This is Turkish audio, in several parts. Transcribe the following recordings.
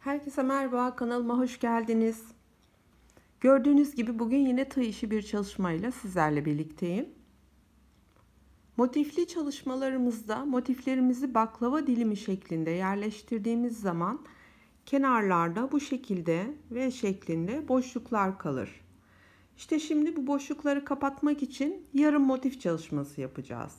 Herkese merhaba, kanalıma hoş geldiniz. Gördüğünüz gibi bugün yine tığ işi bir çalışmayla sizlerle birlikteyim. Motifli çalışmalarımızda motiflerimizi baklava dilimi şeklinde yerleştirdiğimiz zaman kenarlarda bu şekilde V şeklinde boşluklar kalır. İşte şimdi bu boşlukları kapatmak için yarım motif çalışması yapacağız.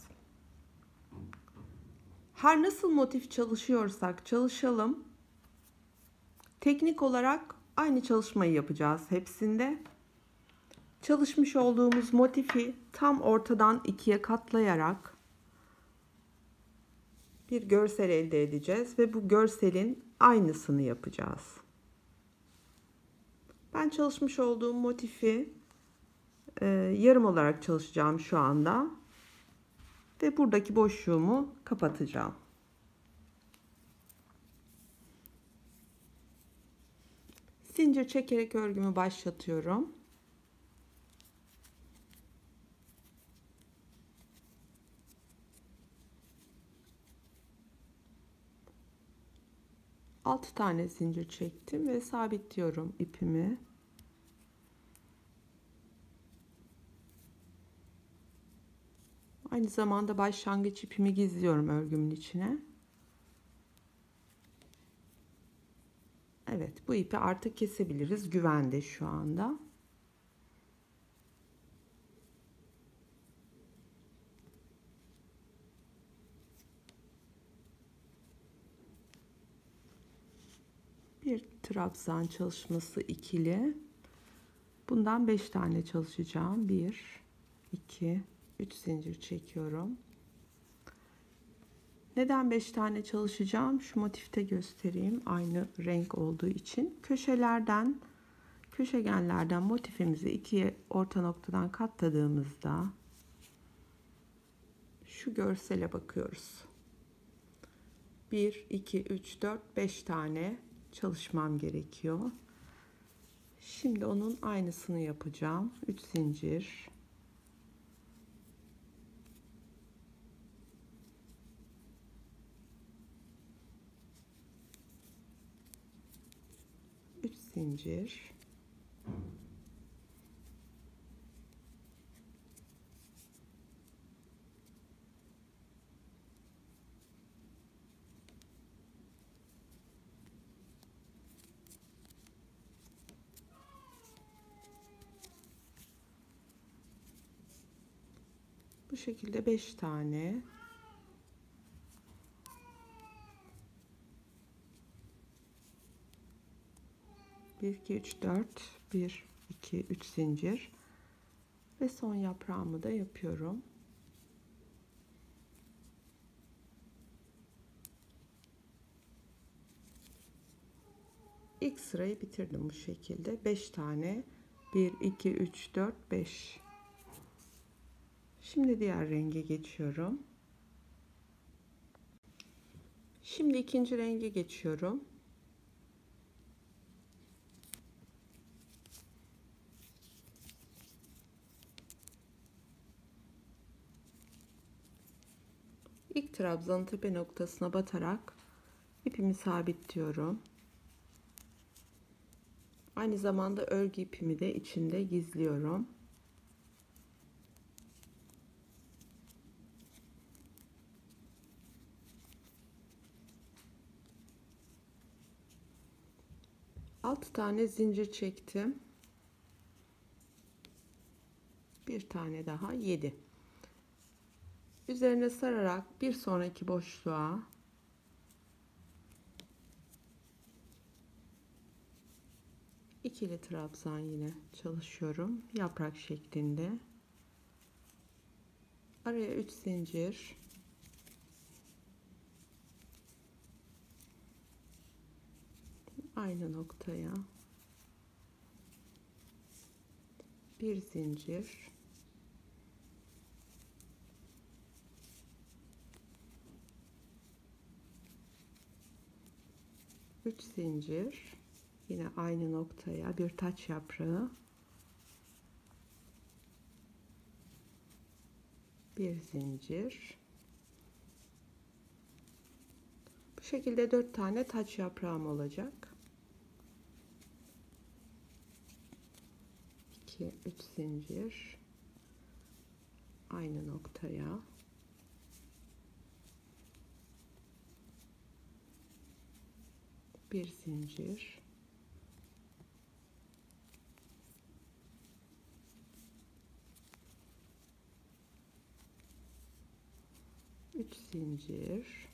Her nasıl motif çalışıyorsak çalışalım, teknik olarak aynı çalışmayı yapacağız hepsinde. Çalışmış olduğumuz motifi tam ortadan ikiye katlayarak bir görsel elde edeceğiz ve bu görselin aynısını yapacağız. Ben çalışmış olduğum motifi yarım olarak çalışacağım şu anda ve buradaki boşluğumu kapatacağım. Zincir çekerek örgümü başlatıyorum. Altı tane zincir çektim ve sabitliyorum ipimi. Aynı zamanda başlangıç ipimi gizliyorum örgümün içine. Evet, bu ipi artık kesebiliriz. Güvende şu anda. Bir trabzan çalışması ikili. Bundan 5 tane çalışacağım. 1, 2, 3 zincir çekiyorum. Neden 5 tane çalışacağım? Şu motifte göstereyim. Aynı renk olduğu için. Köşegenlerden motifimizi ikiye orta noktadan katladığımızda şu görsele bakıyoruz. 1, 2, 3, 4, 5 tane çalışmam gerekiyor. Şimdi onun aynısını yapacağım. 3 zincir. Zincir. Bu şekilde 5 tane. Bir, iki, üç, dört. 1, 2, 3 zincir. Ve son yaprağımı da yapıyorum. İlk sırayı bitirdim bu şekilde. 5 tane. 1, 2, 3, 4, 5. Şimdi diğer renge geçiyorum. Şimdi ikinci renge geçiyorum. İlk trabzanın tepe noktasına batarak ipimi sabitliyorum. Aynı zamanda örgü ipimi de içinde gizliyorum. Altı tane zincir çektim. Bir tane daha 7. Üzerine sararak bir sonraki boşluğa ikili trabzan yine çalışıyorum. Yaprak şeklinde. Araya 3 zincir. Aynı noktaya bir zincir. Üç zincir. Yine aynı noktaya bir taç yaprağı. Bir zincir. Bu şekilde 4 tane taç yaprağım olacak. 2 3 zincir aynı noktaya, bir zincir, üç zincir,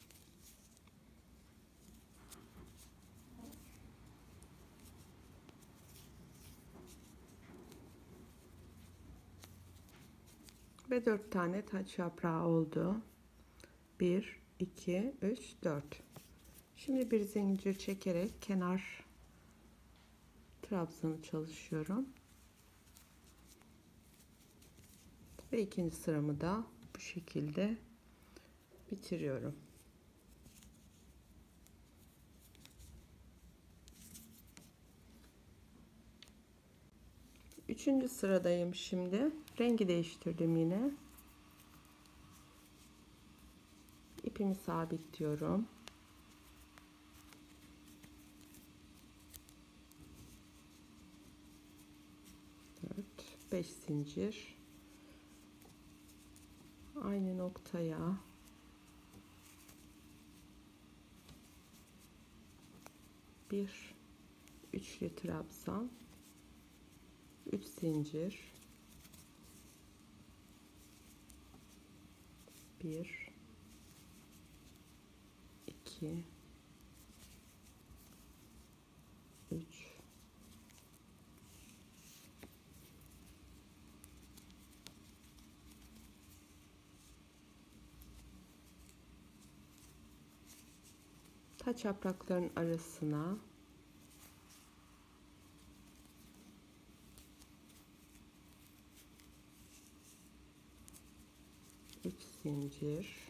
ve 4 tane taç yaprağı oldu. 1 2 3 4. Şimdi bir zincir çekerek kenar trabzanı çalışıyorum ve ikinci sıramı da bu şekilde bitiriyorum. Üçüncü sıradayım şimdi. Rengi değiştirdim yine. İpimi sabitliyorum. 5 zincir aynı noktaya, bir üçlü trabzan, 3 zincir, 1 2 3 taç yapraklarının arasına üç zincir,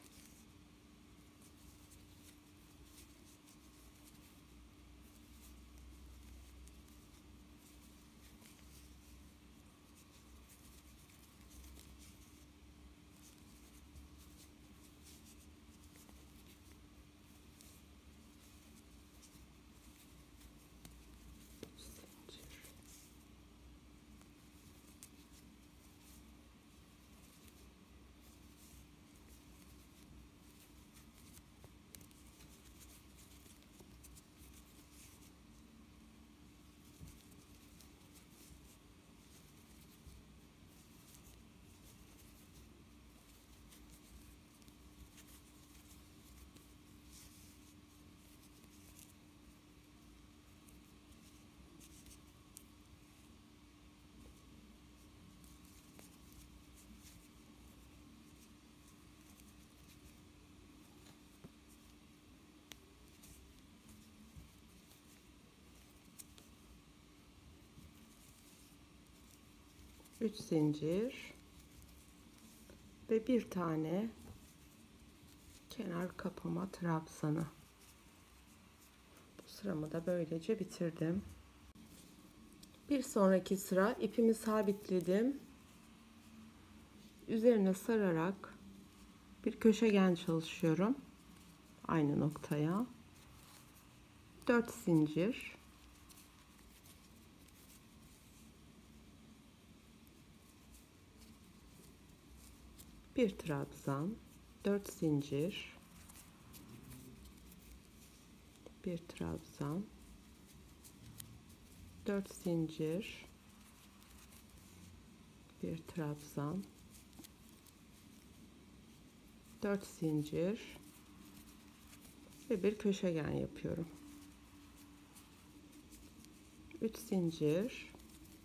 üç zincir ve bir tane kenar kapama trabzanı. Bu sıramı da böylece bitirdim. Bir sonraki sıra ipimi sabitledim. Üzerine sararak bir köşegen çalışıyorum. Aynı noktaya. 4 zincir. Bir trabzan, 4 zincir, bir trabzan, 4 zincir, bir trabzan, 4 zincir ve bir köşegen yapıyorum. 3 zincir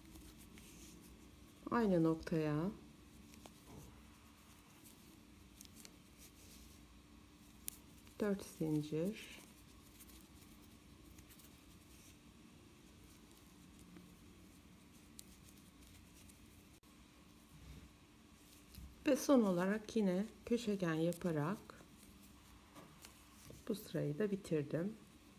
aynı noktaya, 4 zincir, ve son olarak yine köşegen yaparak bu sırayı da bitirdim.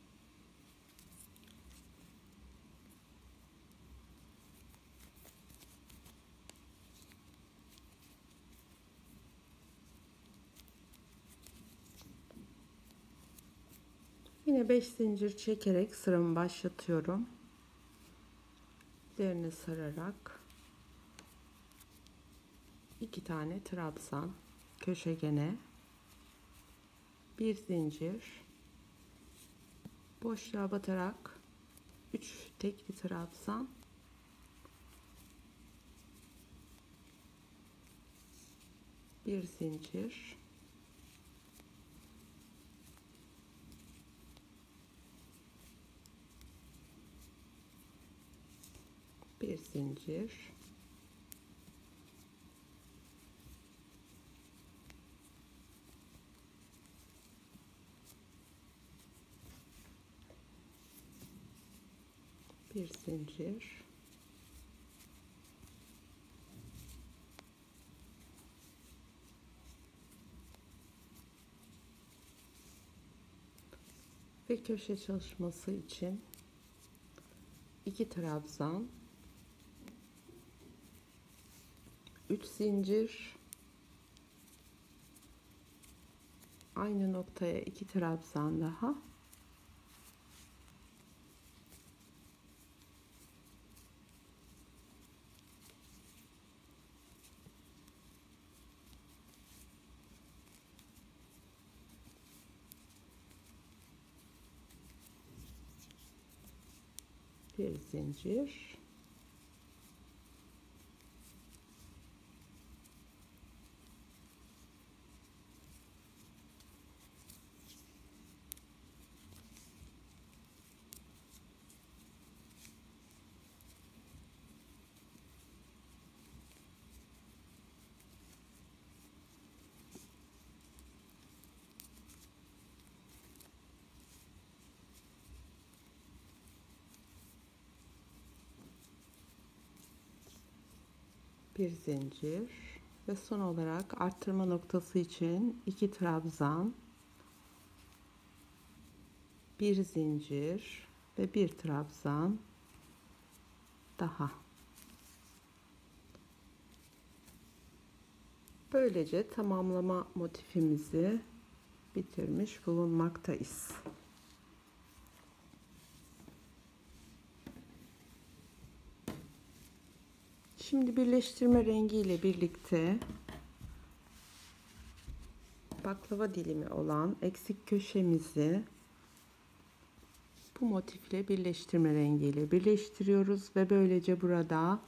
Yine 5 zincir çekerek sıramı başlatıyorum. Üzerine sararak 2 tane trabzan, köşegene, bir zincir, boşluğa batarak 3 tekli trabzan, bir zincir, bir zincir, bir zincir, ve köşe çalışması için 2 trabzan, 3 zincir, aynı noktaya 2 trabzan daha, bir zincir, bir zincir ve son olarak arttırma noktası için 2 trabzan, bir zincir ve bir trabzan daha. Böylece tamamlama motifimizi bitirmiş bulunmaktayız. Şimdi birleştirme rengi ile birlikte baklava dilimi olan eksik köşemizi bu motifle birleştirme rengiyle birleştiriyoruz ve böylece burada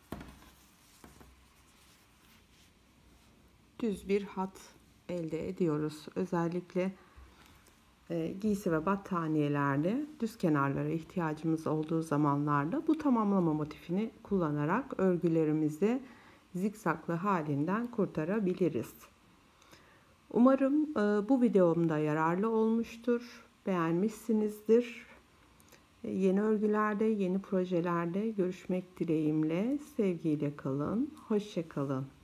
düz bir hat elde ediyoruz. Özellikle giysi ve battaniyelerde düz kenarlara ihtiyacımız olduğu zamanlarda bu tamamlama motifini kullanarak örgülerimizi zikzaklı halinden kurtarabiliriz. Umarım bu videomda yararlı olmuştur. Beğenmişsinizdir. Yeni örgülerde, yeni projelerde görüşmek dileğimle. Sevgiyle kalın. Hoşça kalın.